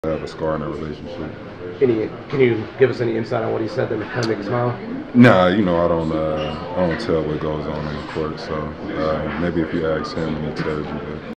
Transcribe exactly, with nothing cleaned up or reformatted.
have a scar in our relationship. Any, can you give us any insight on what he said that kind of make you smile? Nah, you know I don't. Uh, I don't tell what goes on in the court. So uh, maybe if you ask him, he'll tell you. But